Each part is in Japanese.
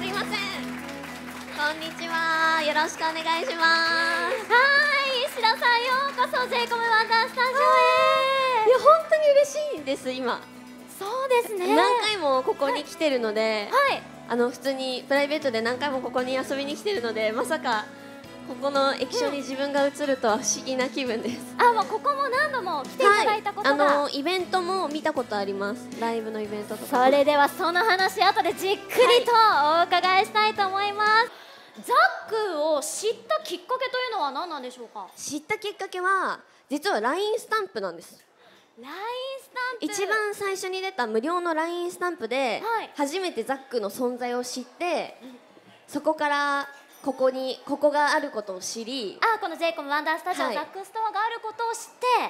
すいません。こんにちは。よろしくお願いします。 石田さん、ようこそ J コムワンダースタジオへ。 いや、本当に嬉しいんです。今そうですね、 何回もここに来てるので、 はい、 普通にプライベートで何回もここに遊びに来てるので、まさかここの液晶に自分が映るとは不思議な気分です。 もうここも何度も来ていただいたことが、 イベントも見たことあります。ライブのイベントとか。 それではその話後でじっくりとお伺いしたいと思います。ザックを知ったきっかけというのは何なんでしょうか？ 知ったきっかけは実は LINE スタンプなんです。 LINE スタンプ、 一番最初に出た無料の LINE スタンプで、 はい、 初めてザックの存在を知って、そこからここがあることを知り、 この J コムワンダースタジオ、ザックストアがあることを知って、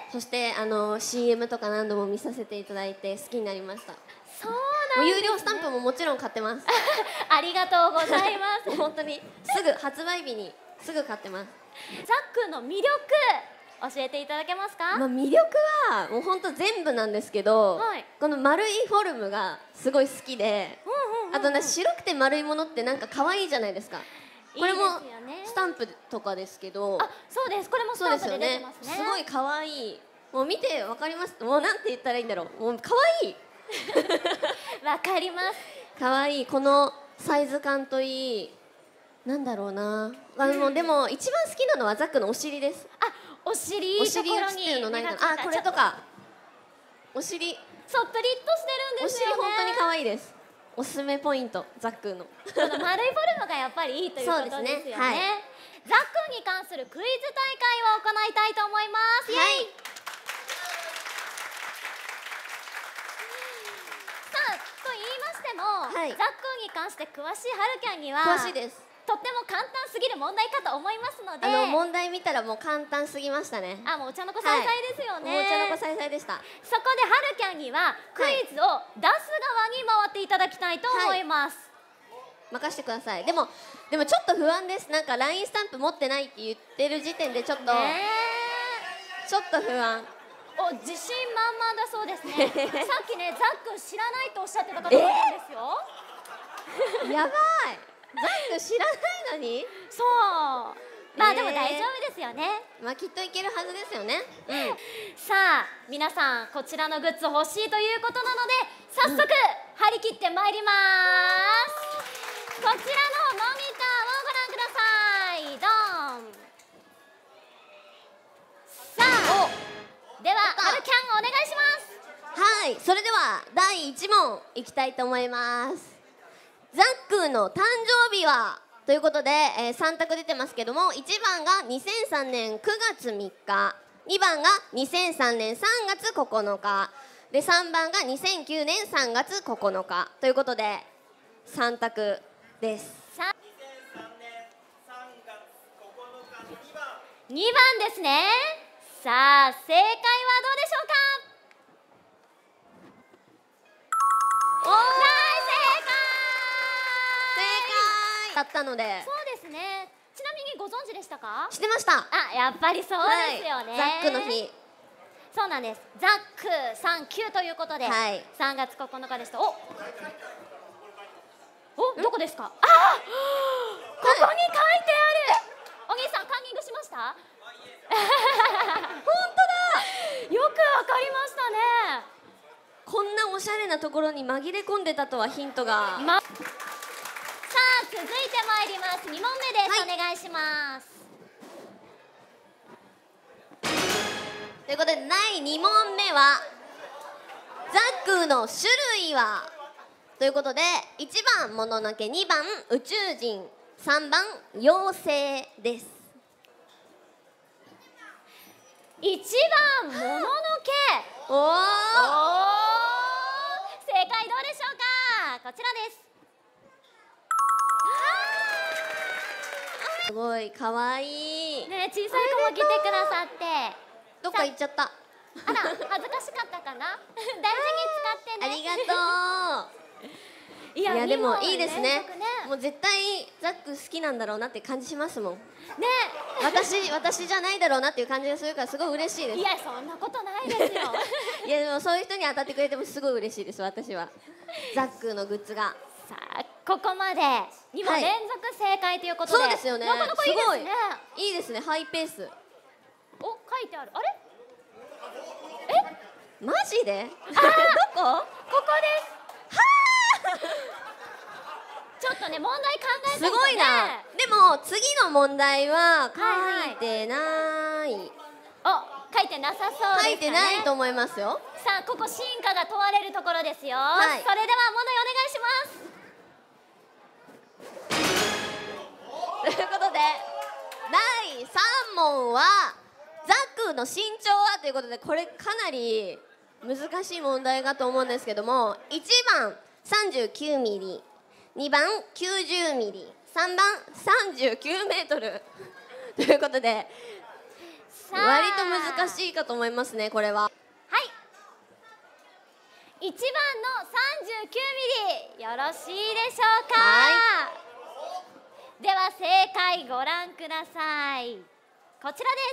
そしてCM とか何度も見させていただいて好きになりました。 そうなんですね。 有料スタンプももちろん買ってます。 ありがとうございます本当にすぐ発売日にすぐ買ってます。 ザックの魅力教えていただけますか？ 魅力はもう本当全部なんですけど、 はい、 この丸いフォルムがすごい好きで、あと白くて丸いものってなんか可愛いじゃないですか。これもスタンプとかですけど、 そうです、これもスタンプで出てますね。 すごい可愛い。もう見てわかります。もうなんて言ったらいいんだろう。もう可愛い。 わかります。 可愛い。このサイズ感といい。なんだろうな。でも一番好きなのはザックのお尻です。 お尻映ってるのないかな。これとか。お尻。 そう、プリッとしてるんですよね。 お尻本当に可愛いです。おすすめポイント、ザックの。 この丸いフォルムがやっぱりいいということですよね。ザックに関するクイズ大会を行いたいと思います。イエイ。さあ、と言いましても、ザックに関して詳しいはるきゃんには詳しいです。 とっても簡単すぎる問題かと思いますので、 問題見たらもう簡単すぎましたね。 もうお茶の子さいさいですよね。 もうお茶の子さいさいでした。 そこではるきゃんにはクイズを出す側に回っていただきたいと思います。 任せてください。でもちょっと不安です。なんか LINE スタンプ持ってないって言ってる時点でちょっと不安。 自信満々だそうですね。さっきね、ザック知らないとおっしゃってた方がいるんですよ。 やばい。ザック知らないのに。 そう、でも大丈夫ですよね。 きっといけるはずですよね。 さあ、皆さんこちらのグッズ欲しいということなので、早速張り切ってまいります。こちらのモニターをご覧ください。ドン。さあ、でははるきゃんお願いします。 はい、それでは第1問いきたいと思います。ザックの誕生日はということで、3択出てますけども、1番が2003年9月3日、2番が2003年3月9日で、3番が2009年3月9日ということで3択です。 2003年3月9日の2番ですね。さあ、正解はどうでしょうか？ だったので。 そうですね。ちなみにご存知でしたか？ 知ってました。 やっぱりそうですよね。 ザックの日。 そうなんです。ザック39ということで、3月9日でした。どこですか？ここに書いてある。お兄さん、カンニングしました？本当だ。よくわかりましたね。 こんなおしゃれなところに紛れ込んでたとはヒントが。 さあ、続いてまいります。2問目です。お願いします。 ということで第2問目はザックの種類はということで、1番もののけ、2番宇宙人、3番妖精です。 1番もののけ。正解どうでしょうか？こちらです。 すごいかわいいね、小さい子も来てくださって。 どっか行っちゃった。 恥ずかしかったかな。大事に使ってね。 ありがとう。いやでもいいですね。もう絶対ザック好きなんだろうなって感じしますもんね。私じゃないだろうなっていう感じがするから、すごい嬉しいです。 いや、そんなことないですよ。 いやでもそういう人に当たってくれてもすごい嬉しいです。私はザックのグッズが。 さあここまで2問連続正解ということで、 そうですよね。 なかなかいいですね。 いいですね、ハイペース。 お、書いてある。あれ？ マジで？どこ？ ここです。ちょっとね、問題考えたすごいな。でも次の問題は書いてない。 お、書いてなさそうですかね。 書いてないと思いますよ。 さあ、ここ進化が問われるところですよ。 はいそれでは問題お願いします。 ということで第3問はザックの身長はということで、これかなり難しい問題かと思うんですけども、1番39ミリ、2番90ミリ、3番39メートルということで、 さあ、 割と難しいかと思いますね、これは。 はい、1番の39ミリよろしいでしょうか。では正解ご覧ください。こちらです。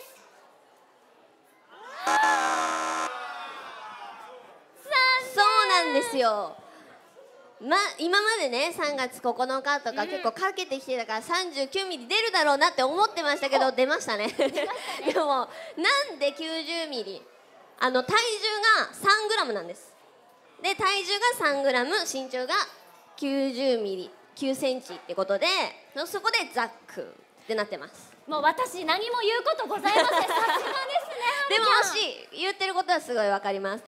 そうなんですよ。今までね3月9日とか結構かけてきてたから39ミリ出るだろうなって思ってましたけど、出ましたね。でもなんで90ミリ、体重が3グラムなんです。で体重が3グラム、身長が90ミリ9センチってことで、そこでザックってなってます。 もう私何も言うことございません。さすがですね。 でも言ってることはすごいわかります。